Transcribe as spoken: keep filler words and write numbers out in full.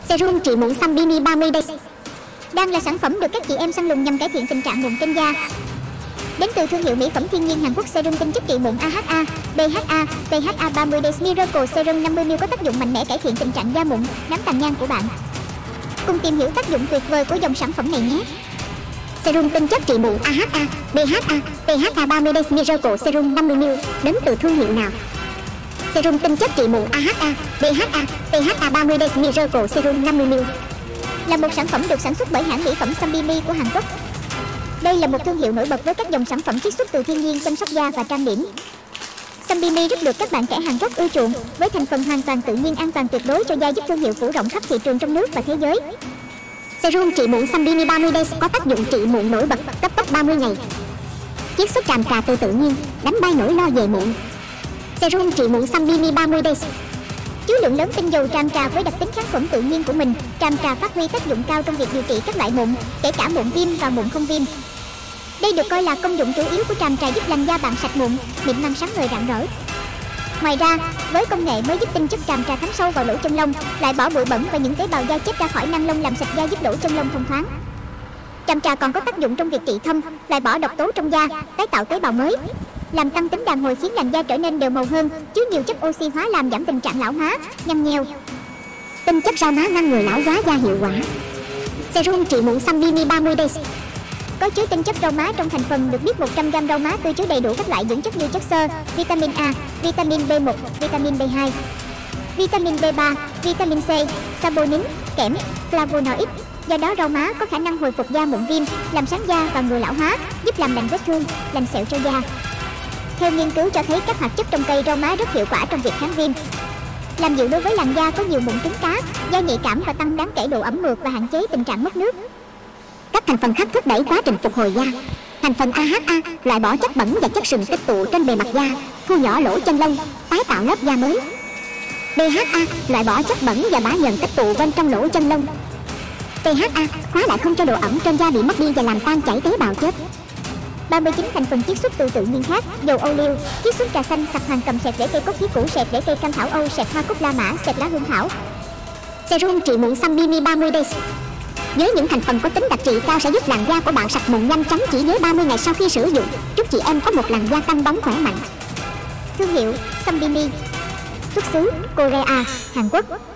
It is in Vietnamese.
Serum trị mụn Sunbini ba mươi Days đang là sản phẩm được các chị em săn lùng nhằm cải thiện tình trạng mụn trên da. Đến từ thương hiệu mỹ phẩm thiên nhiên Hàn Quốc, serum tinh chất trị mụn a hát a, bê hát a, tê hát a ba mươi Days Miracle Serum năm mươi mi li lít có tác dụng mạnh mẽ cải thiện tình trạng da mụn, nám tàn nhang của bạn. Cùng tìm hiểu tác dụng tuyệt vời của dòng sản phẩm này nhé. Serum tinh chất trị mụn a hát a, bê hát a, tê hát a ba mươi Days Miracle Serum năm mươi mi li lít đến từ thương hiệu nào? Serum tinh chất trị mụn a hát a, bê hát a, tê hát a ba mươi Days Miracle Serum năm mươi mi li lít là một sản phẩm được sản xuất bởi hãng mỹ phẩm Sunbini của Hàn Quốc. Đây là một thương hiệu nổi bật với các dòng sản phẩm chiết xuất từ thiên nhiên chăm sóc da và trang điểm. Sunbini rất được các bạn trẻ Hàn Quốc ưa chuộng với thành phần hoàn toàn tự nhiên, an toàn tuyệt đối cho da, giúp thương hiệu phủ rộng khắp thị trường trong nước và thế giới. Serum trị mụn Sunbini ba mươi Days có tác dụng trị mụn nổi bật, cấp tốc ba mươi ngày. Chiết xuất tràm trà từ tự nhiên, đánh bay nỗi lo về mụn. Serum trị mụn Sunbini ba mươi Days chứa lượng lớn tinh dầu tràm trà với đặc tính kháng khuẩn tự nhiên của mình. Tràm trà phát huy tác dụng cao trong việc điều trị các loại mụn, kể cả mụn viêm và mụn không viêm. Đây được coi là công dụng chủ yếu của tràm trà, giúp làn da bạn sạch mụn, mịn màng, sáng ngời, rạng rỡ. Ngoài ra, với công nghệ mới giúp tinh chất tràm trà thấm sâu vào lỗ chân lông, loại bỏ bụi bẩn và những tế bào da chết ra khỏi nang lông, làm sạch da, giúp lỗ chân lông thông thoáng. Tràm trà còn có tác dụng trong việc trị thâm, loại bỏ độc tố trong da, tái tạo tế bào mới, làm tăng tính đàn hồi, khiến làn da trở nên đều màu hơn, chứa nhiều chất oxy hóa làm giảm tình trạng lão hóa, nhăn nheo. Tinh chất rau má ngăn ngừa lão hóa da hiệu quả. Serum trị mụn Sunbini ba mươi Days có chứa tinh chất rau má trong thành phần. Được biết, một trăm gam rau má tươi chứa đầy đủ các loại dưỡng chất như chất xơ, vitamin A, vitamin bê một, vitamin bê hai, vitamin bê ba, vitamin C, saponin, kẽm, flavonoid. Do đó rau má có khả năng hồi phục da mụn viêm, làm sáng da và ngừa lão hóa, giúp làm lành vết thương, lành sẹo cho da. Theo nghiên cứu cho thấy, các hoạt chất trong cây rau má rất hiệu quả trong việc kháng viêm, làm dịu đối với làn da có nhiều mụn cứng cá, da nhạy cảm, và tăng đáng kể độ ẩm mượt và hạn chế tình trạng mất nước. Các thành phần khác thúc đẩy quá trình phục hồi da. Thành phần a hát a loại bỏ chất bẩn và chất sừng tích tụ trên bề mặt da, thu nhỏ lỗ chân lông, tái tạo lớp da mới. bê hát a loại bỏ chất bẩn và bã nhờn tích tụ bên trong lỗ chân lông. tê hát a khóa lại không cho độ ẩm trên da bị mất đi và làm tan chảy tế bào chết. ba mươi chín thành phần chiết xuất từ tự nhiên khác: dầu ô liu, chiết xuất trà xanh, sạp hoàng cầm, sẹt rễ cây cốt khí củ, sẹt rễ cây cam thảo Âu, sẹt hoa cúc la mã, sẹt lá hương thảo. Serum trị mụn Sunbini ba mươi Days với những thành phần có tính đặc trị cao sẽ giúp làn da của bạn sạch mụn nhanh chóng chỉ với ba mươi ngày sau khi sử dụng. Chúc chị em có một làn da căng bóng khỏe mạnh. Thương hiệu Sunbini, xuất xứ Korea, Hàn Quốc.